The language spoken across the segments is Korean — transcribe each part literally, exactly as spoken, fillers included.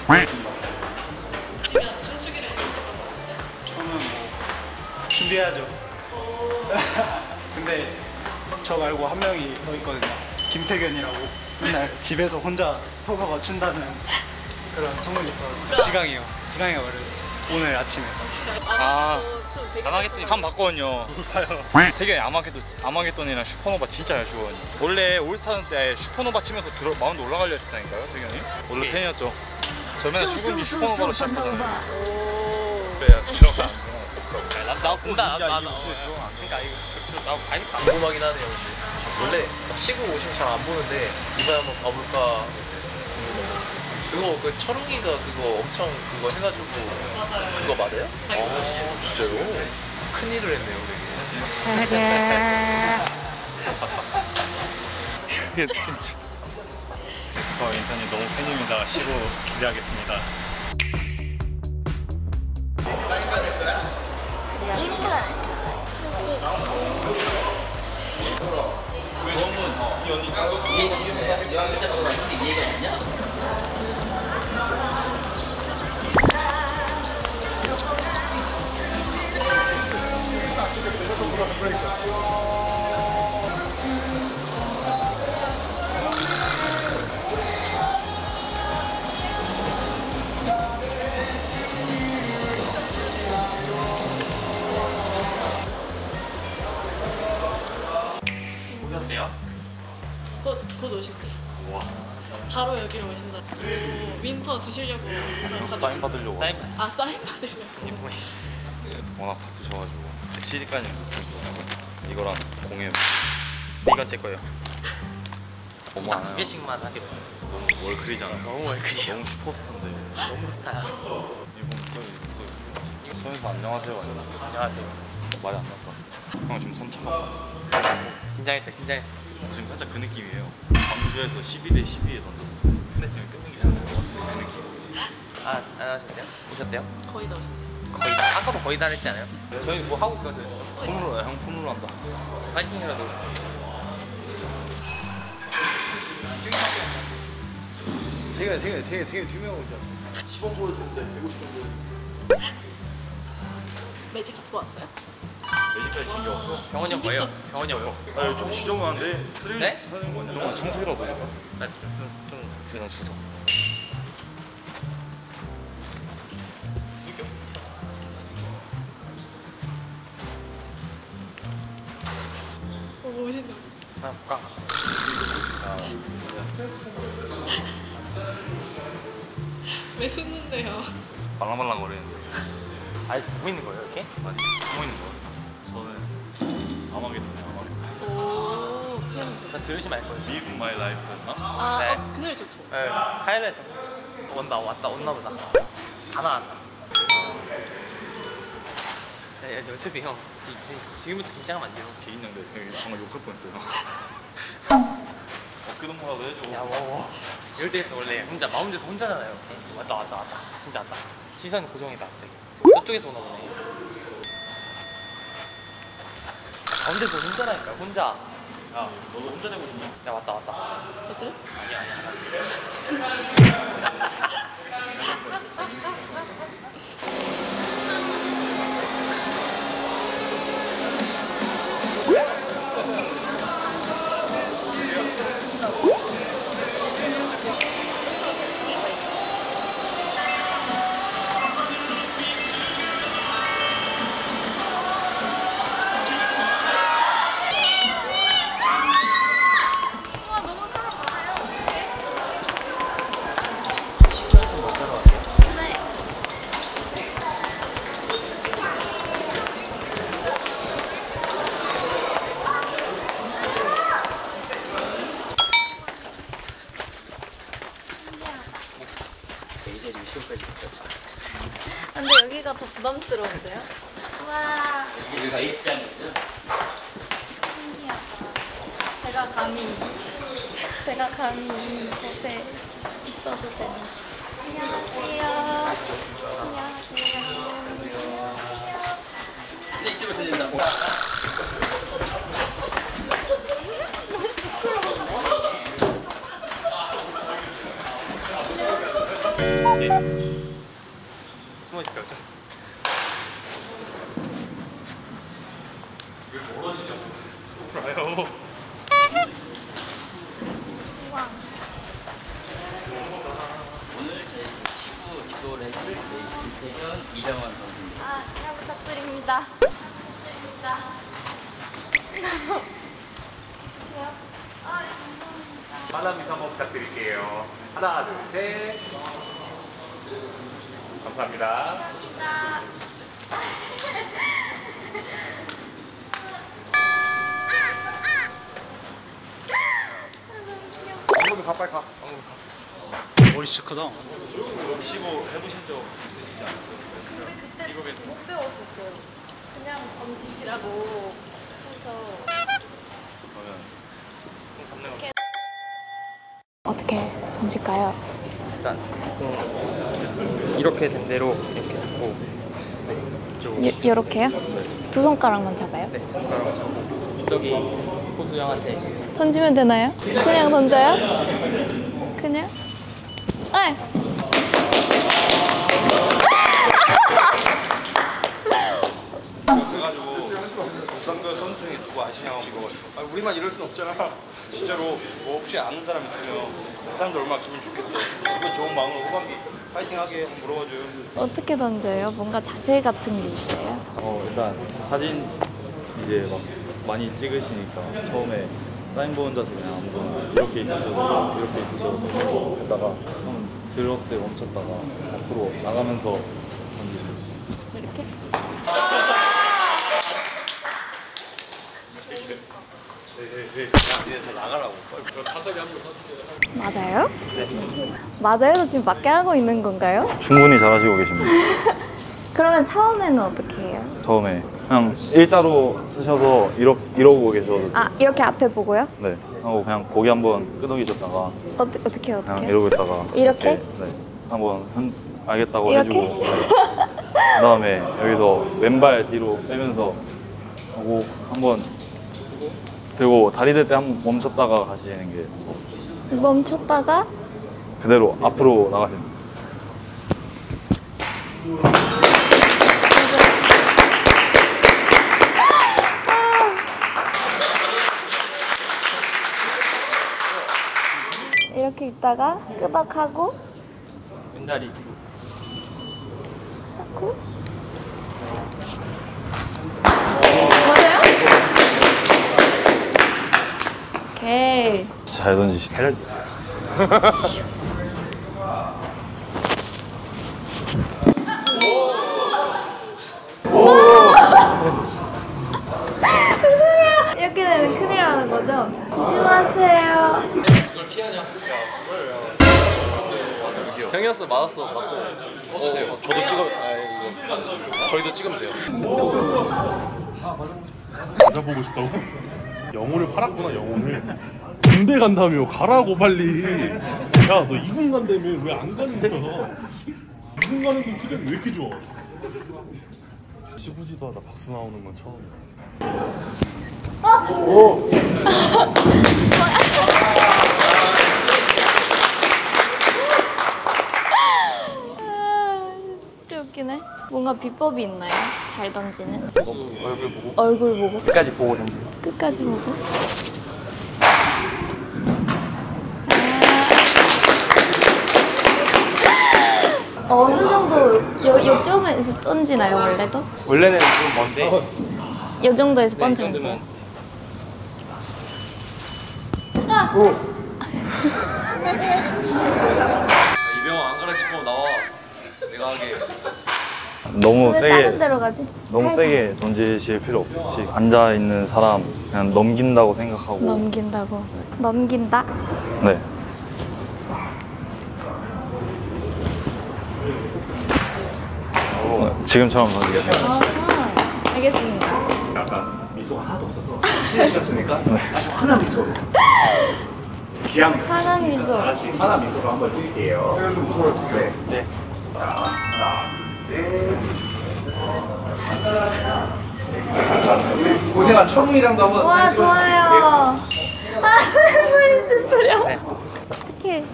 그렇습니다. 지금 춤추기로 했는데 저는 뭐 준비해야죠. 근데 저 말고 한 명이 더 있거든요. 김태견이라고 맨날 집에서 혼자 스포커가 춘다는 그런 소문이 있어요. 지강이요. 지강이가 말해줬어요. 오늘 아침에. 아, 춤 되게 아마겟돈이 한 봤거든요. 되게 아마겟돈, 아마겟돈이랑 슈퍼노바 진짜 잘 추거든요. 원래 올스타전 때 슈퍼노바 치면서 들어, 마운드 올라가려 했으니까요, 태견이. 원래 팬이었죠. 저 맨날 출근 뒤 슈퍼노바로 시작하잖아요. 그래야 들어가. 나, 나 본다. 나, 나, 나, 그러니까 이거 나 봐야겠다. 궁금하긴 하네요. 원래 시구 오시면 잘 안 보는데 이번에 한번 봐볼까 궁금해요. 그거 그 철웅이가 그거 엄청 그거 해가지고 맞아요. 그거 맞아요? 아 진짜요? 큰일을 했네요 우리. 이게 진짜. 저 인턴이 너무 팬입니다. 시고 기대하겠습니다. 오셨대요? 곧, 곧 오신대. 와. 바로 여기로 오신다. 그리고 윈터 주시려고. 사인 받으려고. 사인 아 사인 받으려고. 워낙 바쁘셔가지고 시리까지 못해서 이거랑 공예. 이건 제 거예요. 너무 딱 많아요. 두 개씩만 하기로 했어요. 너무 월클이잖아. 너무 월클이에요. 너무 슈퍼스타인데. 너무 스타야. 일본 여기 있습니다. 손에서 안녕하세요. 안녕하세요. 말이 안 났다. 형 지금 손 차갑다. 긴장했다 긴장했어. 지금 살짝 그 느낌이에요. 광주에서 십이 대 십이에 던졌을 때 상대팀이 끝내기 찬스가 왔을 때 그 느낌. 아 안녕하셨대요? 오셨대요? 거의 다 오셨대. 거의 다 아까도 거의 다 했지 않아요? 저희 뭐 하고 있거든. 폰으로 해. 형 폰으로 한다. 파이팅이라도. 되게 되게 되게 되게 투명하죠. 십 원 보여주는데 백오십 원 보여주는데 매직 갖고 왔어요? 매직까지 챙겨왔어. 병원이 형 준비했어. 뭐예요? 병원이 형 뭐예요? 아, 좀 지저분한데 쓰레기 네? 사는 거냐? 형 청소기라고 보니까. 아, 좀, 좀 그냥 주소. 어 오신다. 하나 볼까? 왜 숨는데요? 말랑말랑 거리는데. 아 보고 있는 거예요 이렇게? 아니, 숨어 있는 거야. 저는 아마겟돈이야, 아마겟돈. 오 그냥. 저 들으시면 알 거예요. Live My Life였나? 아 네. 어, 그 노래 좋죠. 네, 하이라이트. 온다 왔다 온나 보다. 다 나왔다. 네, 저 어차피 형 지- 지금부터 긴장하면 안 돼요. 개인장대 형이 방금 욕할 뻔했어요. 어깨동 뭐라도 해줘. 야, 뭐, 뭐. 이럴 때에서 원래 혼자 마운드에서 혼자잖아요. 왔다 왔다 왔다. 진짜 왔다. 시선 고정이다 갑자기. 저쪽에서 오나 보네. 가운데서 혼자라니까 혼자. 야, 너도 혼자 되고 싶냐? 야 왔다 왔다. 됐어요? 아니야 아니야. 근데 여기가 더 부담스러운데요? 와 여기가 H장이었죠? 신기하다. 제가 감히 제가 감히 이곳에 있어도 되는지. 안녕하세요. 안녕하세요. 근데 이쪽으로 들린다고. 네. 좋아요. 우와. 오늘 저희 시구 지도 레이스 대전 이정원 선수입니다. 아, 잘 부탁드립니다. 부탁드립니다. 아, 감사합니다. 만남 인사 한번 부탁드릴게요. 하나, 둘, 셋. 감사합니다. 감사합니다. 방금 가 빨리 가. 방금 가. 머리 진짜 크다. 시구 해보신 적 있으시지 않나요? 근데 그때 미국에서. 못 배웠었어요. 그냥 던지시라고 해서. 그러면 공 잡는 거. 어떻게 던질까요? 일단 공 이렇게 된 대로 이렇게 잡고 네, 이쪽 요, 요렇게요? 두 손가락만 잡아요? 네, 손가락을 잡고 저기 호수 형한테 던지면 되나요? 그냥 던져요? 그냥? 네. 그래가지고 부산교 선수 중에 누구 아시냐고 아, 우리만 이럴 순 없잖아. 진짜로 뭐 혹시 아는 사람 있으면 그 사람도 얼마나 기분 좋겠어. 기분 좋은 마음으로 후반기 파이팅하게 한번 물어봐줘요. 어떻게 던져요? 뭔가 자세 같은 게 있어요? 어 일단 사진 이제 막 많이 찍으시니까 처음에 사인 보는 자세 그냥 한번 이렇게 있으셔도 이렇게 있으셔도 되고 했다가 한번 들었을 때 멈췄다가 앞으로 나가면서 던지시고 이렇게? 네네네. 야, 니네 다 나가라고. 맞아요? 맞아요? 지금 맞게 하고 있는 건가요? 충분히 잘하시고 계십니다. 그러면 처음에는 어떻게 해요? 처음에 그냥 일자로 쓰셔서 이러, 이러고 계셔도 아, 이렇게 앞에 보고요? 네 하고 그냥 고개 한번 끄덕이셨다가 어, 어떻게 그냥 어떻게? 이러고 있다가 이렇게? 네 한번 흔, 알겠다고 이렇게? 해주고 네. 그 다음에 여기서 왼발 뒤로 빼면서 하고 한번 들고 다리 될 때 한번 멈췄다가 가시는 게 멈췄다가 그대로 앞으로 나가시는 거예요. 이렇게 있다가 끄덕하고 왼다리 뒤로 하고 맞아요? 오케이. 잘 던지시. 잘 던지 이렇게 되면 큰일 나는 거죠? 조심하세요. 이걸 피하냐? 형이었어 맞았어 맞고 꺼주세요. 어, 저도 찍어. 아 이거 저희도 찍으면 돼요. 맞아보고 싶다고? 영혼을 팔았구나 영혼을. 군대 간다며 가라고 빨리. 야 너 이군 간다며 왜 안 가는 거야? 이군 가는 건 필요해 왜 이렇게 좋아? 시구지도 하다 박수 나오는 건 처음이야. 아, 진짜 웃기네. 뭔가 비법이 있나요? 잘 던지는? 얼굴 보고 얼굴 보고? 끝까지 보고 던지 끝까지 보고? 아. 어느 정도 요, 요점에서 던지나요 원래도? 원래는 좀 먼데 요 정도에서 네, 던지면 이 돼요? 정도면. 아! 이병헌 안 가라 싶어 나와. 내가 하게. 너무 왜 세게 다른 데로 가지? 너무 살살. 세게 던지실 필요 없이 앉아 있는 사람 그냥 넘긴다고 생각하고 넘긴다고. 넘긴다? 네. 어, 지금처럼 던지겠습니다. 아, 알겠습니다. 약간 미소가 하나도 없어서 친해지셨으니까 아주 환한 미소로 귀한 환한 미소. 다 같이 환한 미소로 한번 찍을게요. 네. 네. 자, 하나, 둘, 셋. 고생한 철웅이랑도 한번 와, 사진 좋아요. 아, 메모리 스토리요. 네. 어떡해.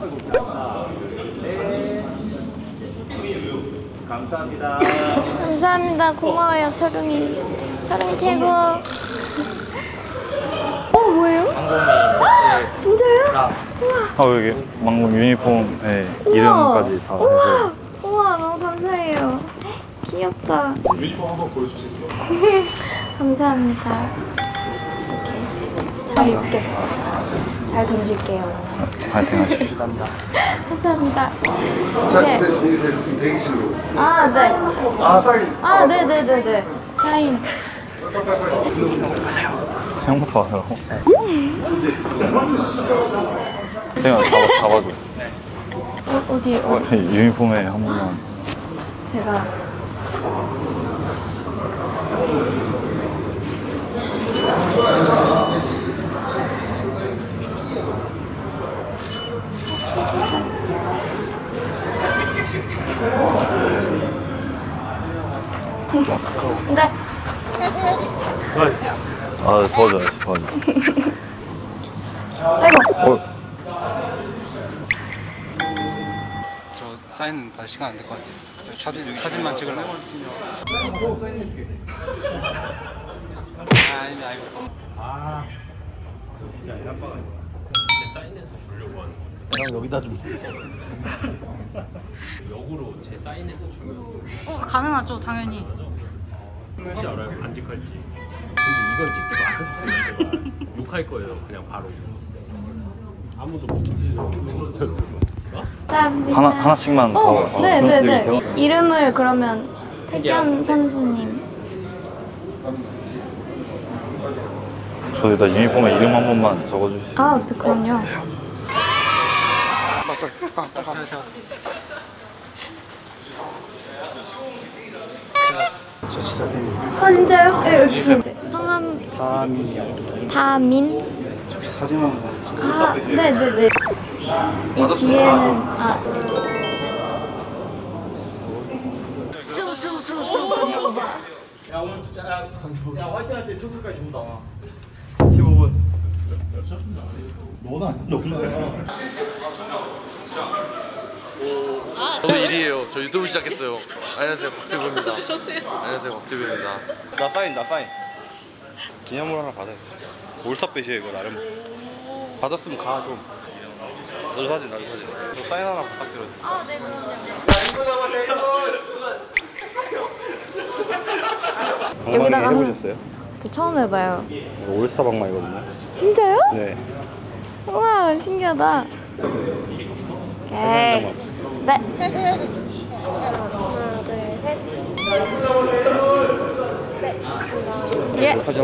감사합니다. 감사합니다. 고마워요, 철웅이. 철웅이 최고. 유니폼이 진짜요? 아 여기 방금 유니폼에 이름까지 다 해서. 우와, 너무 감사해요. 귀엽다. 유니폼 한번 보여주실 수 있어요? 감사합니다. 이렇게 잘 입겠습니다. 잘 던질게요. 파이팅 하십시오. 감사합니다. 자, 네. 이제 정리되셨으면 대기실로. 아, 네. 아, 사인. 아, 네네네네. 사인. 형부터 하라고? 제가 잡아, 잡아줘. 어, 어디, 어, 어디? 유니폼에 한 번만. 제가. 네. 도와주세요. 아, 도와줘야지, 도와줘. 아이고. 어, 저 사인 받을 시간 안 될 것 같아요. 사진, 사진만 찍으려고. 아, 아니, 아이고. 아, 저 진짜 애아빠가 사인해서 주려고 하는 거예요. 형 여기다 좀. 역으로 제 사인해서 주면 어, 가능하죠, 당연히. 혹시 알아요? 간직할지. 근데 이건 찍지도 않았어요. 제가 욕할 거예요. 그냥 바로. 아무도 못 쓰죠. 감사합니다. 하나, 하나씩만 더. 어, 어, 네네네. 여기 대화- 이름을 그러면 태견 선수님. 저 일단 유니폼에 이름 한 번만 적어줄 수 있어요? 아, 네, 그럼요. 저 진짜 팬이에요. 아, 진짜요? 네, 여기 보세요. 성함 다민이요. 다민. 혹시 사진 한 번. 아, 네네네. 이 뒤에는 아. 야, 오늘 야, 야, 화이팅 할 때 초술까지 준다. 십오 분. 너나 너나. 저도 일이에요. 저 유튜브 시작했어요. 안녕하세요, 곽튜브입니다. 안녕하세요, 곽튜브입니다. 나 사인, 나 사인. 기념물 하나 받아야 돼. 올스타배시야 이거 나름. 받았으면 가 좀. 너도 사진, 나도 사진. 저 사인 하나 부탁드려요. 아, 네, 그럼요. 여기다가 한- 해보셨어요? 저 처음 해봐요. 이거 올스타 방망이거든요. 진짜요? 네. 우와, 신기하다. 오케이. 네. 예. 사진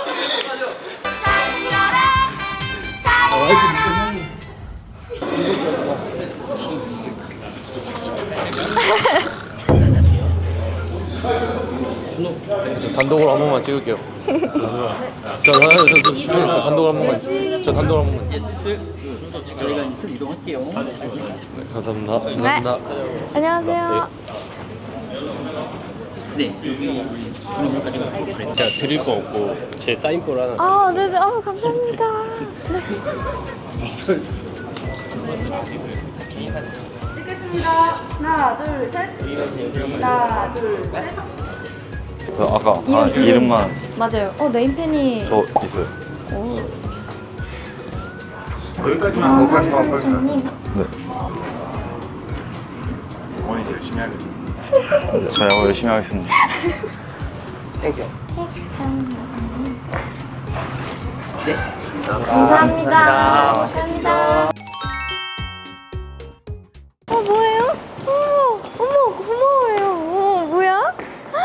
저 단독으로 한 번만 찍을게요. 저, 저, 저, 저, 저 단독으로 한 번만. 저 단독으로 한 번만. 예, 슬슬 순서 저희가 이제 슬 이동할게요. 감사합니다. 네. 감사합니다. 안녕하세요. 네, 여기 분홍물까지만 하고 제가 드릴 거 없고 제 사인볼 하나. 아, 네네. 아, 감사합니다. 네. 찍겠습니다. 하나, 둘, 셋. 하나, 둘, 셋. 그 아까 아, 이름, 이름만 맞아요. 어, 네임펜이. 저 있어요. 오. 여기까지만. 황 선수님. 네. 어머니 열심히 하겠습니다. 저 야구 열심히 하겠습니다. 태견 네. 감사합니다. 감사합니다. 어, 뭐예요? 어머, 어머, 고마워요. 어머, 뭐야?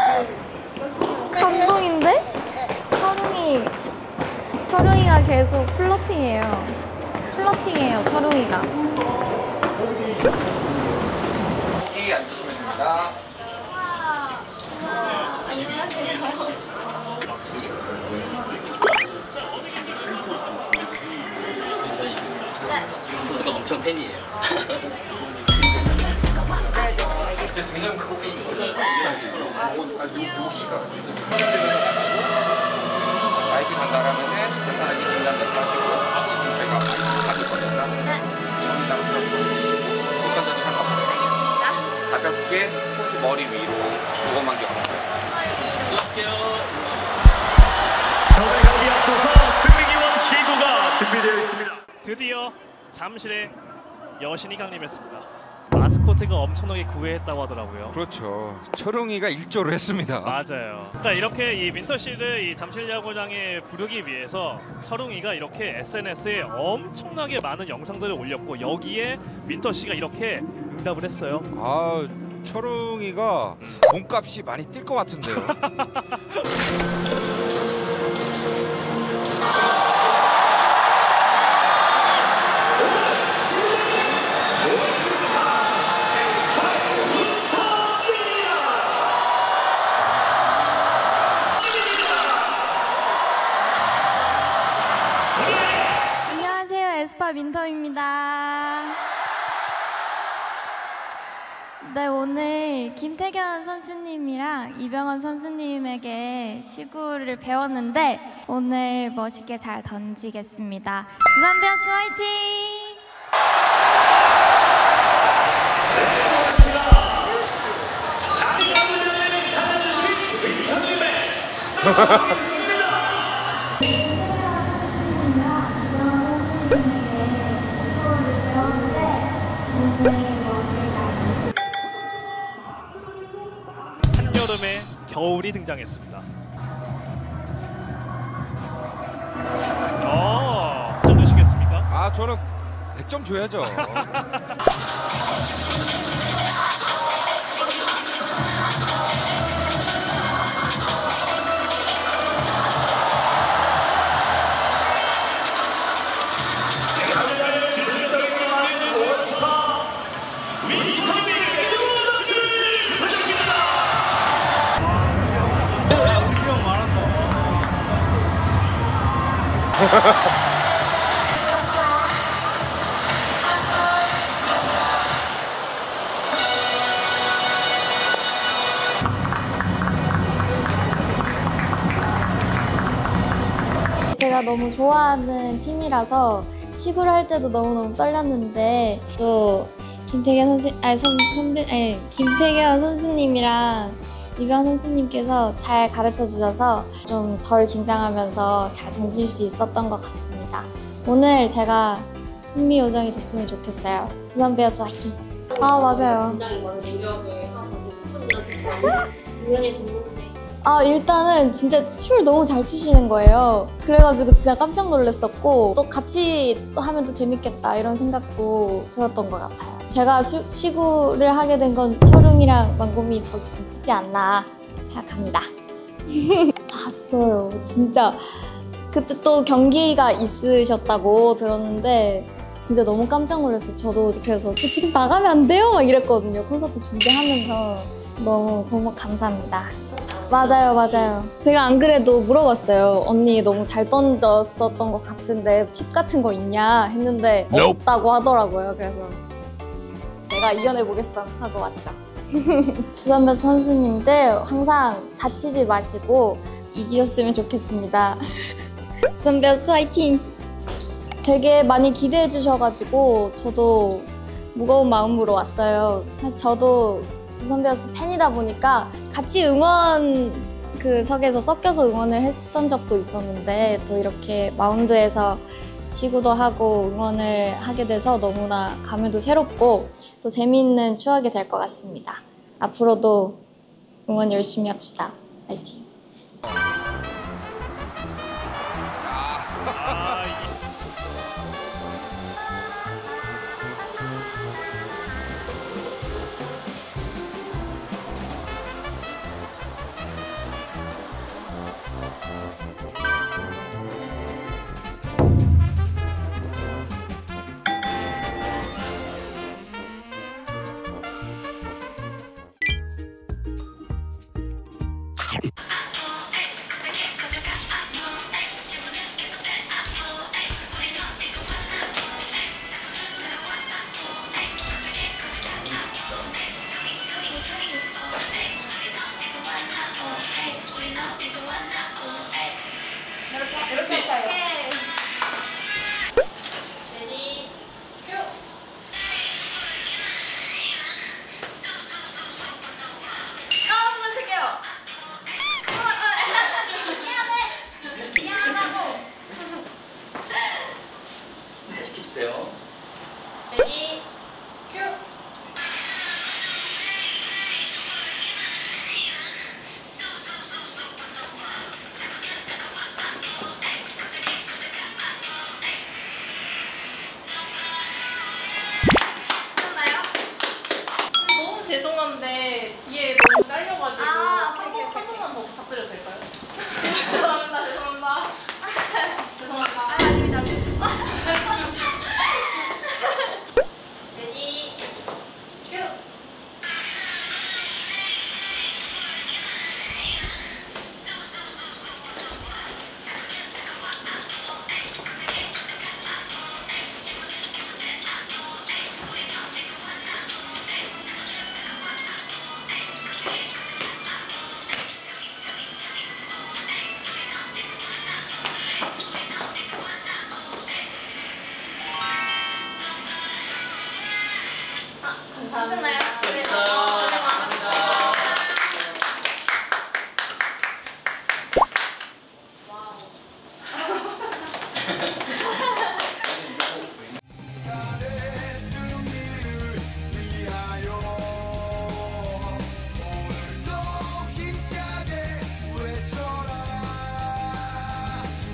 감동인데? 철웅이, 철웅이가 계속 플러팅해요. 플러팅해요, 철웅이가. 여기 앉으시면 됩니다. 우와, 우와, 안녕하세요. 저희 선수가 엄청 팬이에요. 마이크 간다라면은 간단하게 진단 멘트 하시고 저희가 가질 거니까 좀 이따 보여주시고 어떤 점이 상관없어요. 알겠습니다. 가볍게 호수 머리 위로 그것만 기억하세요. 저희 경기 앞서서 승리기원 시구가 준비. 드디어 잠실의 여신이 강림했습니다. 마스코트가 엄청나게 구애했다고 하더라고요. 그렇죠. 철웅이가 일조를 했습니다. 맞아요. 자, 이렇게 이 민터씨를 이 잠실 야구장에 부르기 위해서 철웅이가 이렇게 에스엔에스에 엄청나게 많은 영상들을 올렸고 여기에 민터씨가 이렇게 응답을 했어요. 아, 철웅이가 몸값이 많이 뛸 것 같은데요. 안녕하세요, 에스파 민터입니다. 네, 오늘 김태견 선수님이랑 이병헌 선수님에게 시구를 배웠는데 오늘 멋있게 잘 던지겠습니다. 두산 베어스 화이팅! 한여름에 겨울이 등장했습니다. 어, 좀 주시겠습니까? 아, 저는 백 점 줘야죠. 제가 너무 좋아하는 팀이라서 시구를 할 때도 너무너무 떨렸는데 또 김태견 선수, 아니 선, 선배, 아니 김태견 선수님이랑 이병헌 선수님께서 잘 가르쳐 주셔서 좀 덜 긴장하면서 잘 던질 수 있었던 것 같습니다. 오늘 제가 승리 요정이 됐으면 좋겠어요. 두산 베어스 화이팅! 아, 맞아요. 굉장히 많은 능력을 하고 팬분들한테 유연히 전문데 아, 일단은 진짜 춤을 너무 잘 추시는 거예요. 그래가지고 진짜 깜짝 놀랐었고 또 같이 또 하면 또 재밌겠다 이런 생각도 들었던 것 같아요. 제가 수, 시구를 하게 된 건 철웅이랑 만곰이 더 크지 않나 생각합니다. 봤어요. 진짜 그때 또 경기가 있으셨다고 들었는데 진짜 너무 깜짝 놀랐어요. 저도 그래서 저 지금 나가면 안 돼요? 막 이랬거든요. 콘서트 준비하면서. 너무 고마 감사합니다. 맞아요, 맞아요. 제가 안 그래도 물어봤어요. 언니 너무 잘 던졌었던 것 같은데 팁 같은 거 있냐 했는데 없다고 하더라고요. 그래서 내가 이겨내보겠어 하고 왔죠. 두산 베어스 선수님들 항상 다치지 마시고 이기셨으면 좋겠습니다. 두산 베어스 화이팅! 되게 많이 기대해 주셔가지고 저도 무거운 마음으로 왔어요. 사실 저도 두산 베어스 팬이다 보니까 같이 응원 그 석에서 섞여서 응원을 했던 적도 있었는데 또 이렇게 마운드에서 시구도 하고 응원을 하게 돼서 너무나 감회도 새롭고 또 재미있는 추억이 될 것 같습니다. 앞으로도 응원 열심히 합시다. 화이팅! 아, 이게... 괜찮아요?